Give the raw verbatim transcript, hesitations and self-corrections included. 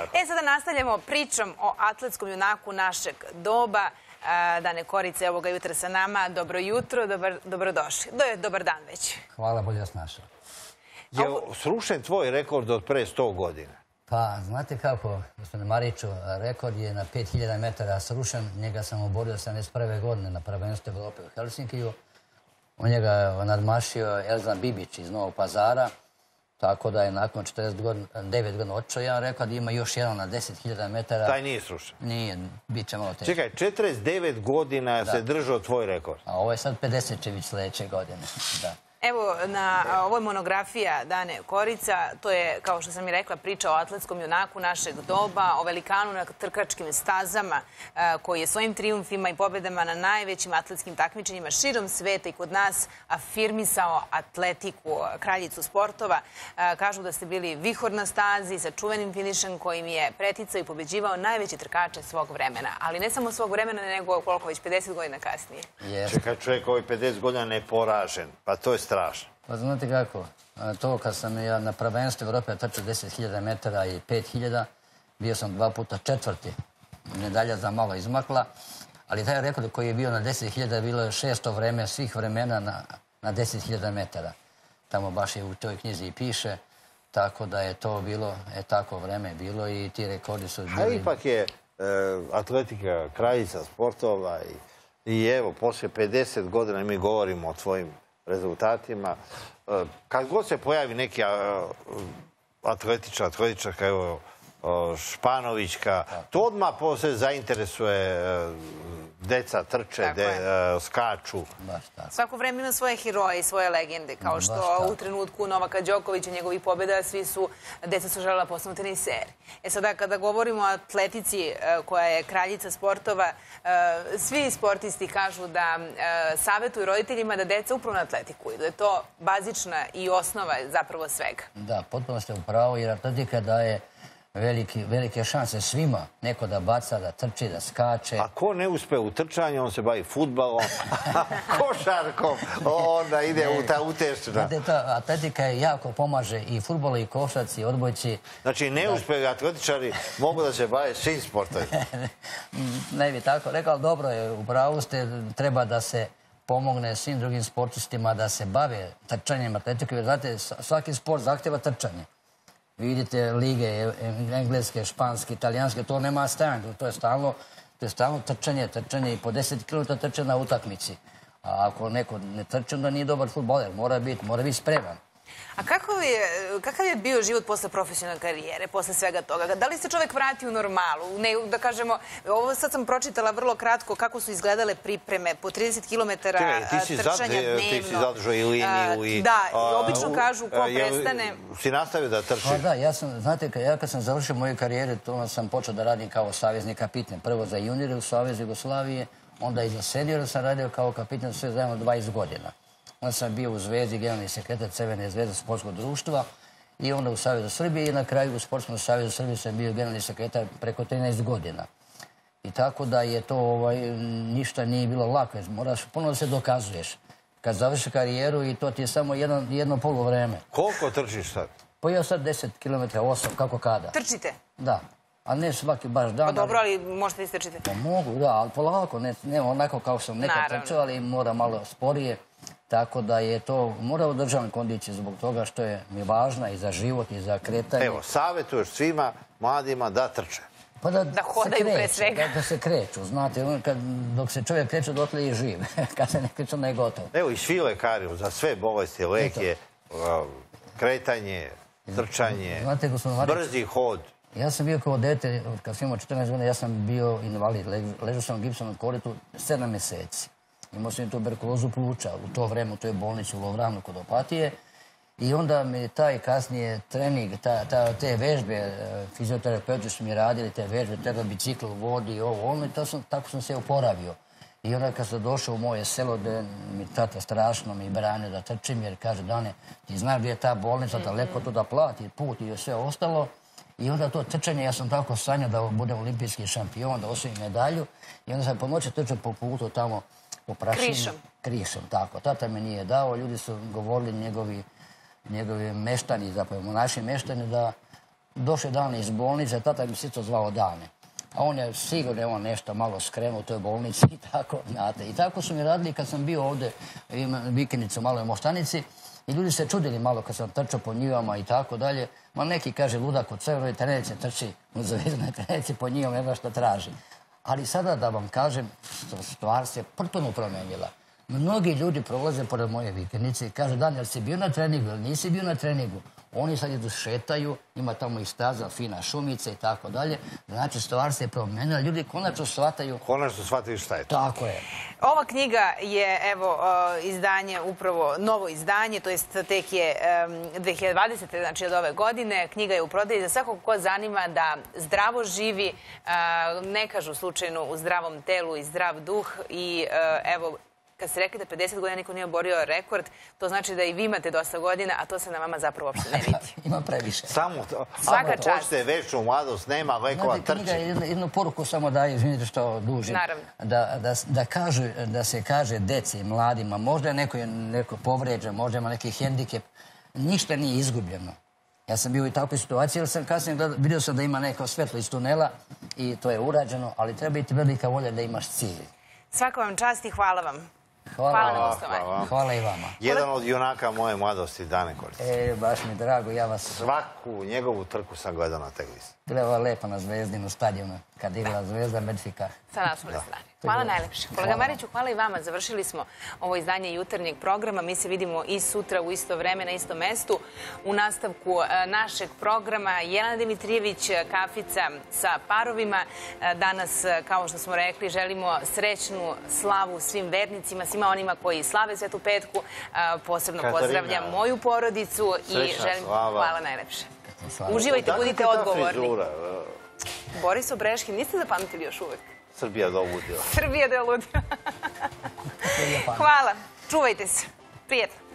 E, sada nastavljamo pričom o atletskom junaku našeg doba. Dane Korice, evo ga jutra sa nama. Dobro jutro, dobrodošli. Dobar dan već. Hvala, bolje vas našao. Je srušen tvoj rekord od pre sto godina? Pa, znate kako, gospodine Mariću, rekord je na pet hiljada metara srušen. Njega sam oborio sedamdeset prve godine na prvenstvu Evrope u Helsinkiju. On njega je nadmašio Elzan Bibić iz Novog Pazara. Tako da je nakon četrdeset devet godina otišao jedan rekord, ima još jedan na deset hiljada metara. Taj nije srušen? Nije, bit će malo teže. Čekaj, četrdeset devet godina se držao tvoj rekord? A ovo je sad pedeset će biti sljedeće godine, da. Evo, na ovoj monografija Dane Korica, to je, kao što sam i rekla, priča o atletskom junaku našeg doba, o velikanu na trkačkim stazama, koji je svojim trijumfima i pobedama na najvećim atletskim takmičenjima širom sveta i kod nas afirmisao atletiku, kraljicu sportova. Kažu da ste bili vihor na stazi sa čuvenim finišem kojim je preticao i pobeđivao najveće trkače svog vremena. Ali ne samo svog vremena, nego koliko već pedeset godina kasnije. Čekaj, čovjek ovaj pedeset godina neporažen, pa to je strašno. Pa znate kako, to kad sam ja na prvenstvu Evrope trčao deset hiljada metara i pet hiljada, bio sam dva puta četvrti. Medalja za malo izmakla, ali taj rekord koji je bio na deset hiljada bilo je šesto vreme svih vremena na deset hiljada metara. Tamo baš je u toj knjizi i piše, tako da je to bilo, je tako vreme bilo i ti rekordi su bili... A ipak je atletika kraljica sportova i evo, poslije pedeset godina mi govorimo o tvojim rezultatima. Kad god se pojavi neki atletičar, atletičarka, evo, Španovićka, to odmah posle zainteresuje deca, trče, skaču. Svako vreme ima svoje heroje i svoje legende, kao što u trenutku Novaka Đokovića, njegovih pobjeda, svi su, deca su želela postanu teniseri. E sada, kada govorimo o atletici koja je kraljica sportova, svi sportisti kažu da savjetuju roditeljima da deca upravo na atletiku i da je to bazična i osnova zapravo svega. Da, potpuno ste u pravu, jer atletika daje velike šanse svima. Neko da baca, da trči, da skače. A ko ne uspe u trčanju, on se bavi fudbalom, košarkom, onda ide u ta utešćena. Znate, ta atletika jako pomaže i fudbalu, i košarci, i odbojci. Znači, neuspeli atletičari mogu da se bave svim sportovima. Ne bi tako rekao, ali dobro je, u pravu ste, treba da se pomogne svim drugim sportistima da se bave trčanjem, atletikom. Jer, znate, svaki sport zahtjeva trčanje. Vidite lige, engleske, španske, italijanske, to nema stajanja, to je stalno, to je stalno trčanje, trčanje i po deset kilometara trče na utakmici. A ako neko ne trče, onda nije dobar fudbaler, mora biti, mora biti spreman. A kakav je bio život posle profesionalne karijere, posle svega toga? Da li se čovjek vrati u normalu? Da kažemo, ovo sad sam pročitala vrlo kratko kako su izgledale pripreme po trideset kilometara trčanja dnevno. Ti si zadržao i liniju i... Da, obično kažu ko prestane... Si nastavio da trčiš? Pa da, ja sam, znate, ja kad sam završio moju karijeru, to sam počeo da radim kao savezni kapiten. Prvo za juniore u Savezu Jugoslavije, onda i za seniore sam radio kao kapiten sve zajedno dvadeset godina. Onda sam bio u Zvezdi, generalni sekretar Crvene zvezde sportskog društva i onda u Savezu Srbije i na kraju u Sportskom savezu Srbije sam bio generalni sekretar preko trinaest godina. I tako da je to, ništa nije bilo lako, moraš puno da se dokazuješ. Kad završi karijeru i to ti je samo jedno poluvreme. Koliko trčiš sad? Pa ja sad deset kilometara, osam, kako kada. Trčite? Da. A ne svaki baš dan. Pa dobro, ali možete i strčite? Pa mogu, da, ali polako, ne onako kao sam nekad trčao, ali mora malo sporije. Tako da je to, mora održavati kondiciju zbog toga što je mi važna i za život i za kretanje. Evo, savjetuješ svima mladima da trče. Pa da hodaju pre svega. Da se kreću, znate, dok se čovjek kreće, dotle je živ. Kad se ne kreće, onda je gotovo. Evo i svi lekari za sve bolesti, lek je kretanje, trčanje, brzi hod. Ja sam bio kao dete, kad sam imao četrnaest godina, ja sam bio invalid. Ležao sam u gipsovnom koletu sedam mjeseci. Imao sam i tuberkulozu pluća u to vreme u toj bolnici u Lovranu kod Opatije. I onda mi taj kasnije trening, te vežbe, fizioterapeuti su mi radili te vežbe, treba bicikl u vodi i ovo, ono, i tako sam se oporavio. I onda kad sam došao u moje selo, gde mi tata strašno mi branio da trčim, jer kaže, Dane, ti znaš gdje je ta bolnica, daleko to da plati put i sve ostalo. I onda to trčanje, ja sam tako sanjao da budem olimpijski šampion, da osvojim medalju. I onda sam po noći trčao po putu tamo po prašini. Krišom. Krišom, tako. Tata me nije dao, ljudi su govorili njegovi njegovi meštani, zapravo naši meštani, da došli Dane iz bolnice, tata mi se to zvao Dane. A on je sigurno on nešto malo skrenuo u toj bolnici i tako, znate. I tako su mi radili kad sam bio ovdje vikendicu malo u Moštanici i ljudi se čudili malo kad sam trčao po njivama i tako dalje. Ma neki kaže ludak u crvenoj trenerici trči u zvezdnoj trenerici po njivama, ne zna što traži. Ali sada da vam kažem, stvar se potpuno promenila. Mnogi ljudi prolaze pored moje vikendice i kažu Daniel, si bio na treningu ili nisi bio na treningu? Oni sad idu šetaju, ima tamo i staza, fina šumica i tako dalje. Znači, stvar se promenila, ljudi konačno shvataju... Konačno shvataju šta je to. Tako je. Ova knjiga je, evo, izdanje, upravo novo izdanje, to jest tek je dve hiljade dvadesete. znači od ove godine. Knjiga je u prodaji za svakog ko zanima da zdravo živi, ne kažu slučajno u zdravom telu i zdrav duh i evo, kad ste rekli da pedeset godina niko nije oborio rekord, to znači da i vi imate dosta godina, a to se na vama zapravo uopšte ne vidi. Ima previše. Samo to. Svaka Ako čast. hoćete večnu mladost, nema lekova trči. Knjiga jednu poruku samo daje, izvinite što dužim. Naravno. Da se kaže deci, mladima, možda je neko povređen, možda ima neki hendikep, ništa nije izgubljeno. Ja sam bio u takvoj situaciji, jer sam kasnije vidio sam da ima neko svetlo iz tunela i to je urađeno, ali treba biti velika volja da imaš cilj. Svaka vam čast i hvala vam. Hvala na gostovanju. Hvala i vama. Jedan od junaka moje mladosti, Dane Korica. E, baš mi drago, ja vas... Svaku njegovu trku sam gledao na televiziji. Bila je lepo na Zvezdinu stadionu, kad igra Zvezda Benfica. Sa naslovne strane. Hvala najlepše. Kolega Mariću, hvala i vama. Završili smo ovo izdanje jutarnjeg programa. Mi se vidimo i sutra u isto vreme, na istom mestu. U nastavku našeg programa Jelena Dimitrijević, kafica sa parovima. Danas, kao što smo rekli, želimo srećnu slavu svim vernicima, svima onima koji slave Svetu Petku. Posebno pozdravljam moju porodicu i želim... Hvala najlepše. Uživajte, budite odgovorni. Boris Obreškin, niste zapamtili još uvek? Srbija da oludila. Srbija da oludila. Hvala. Čuvajte se. Prijetno.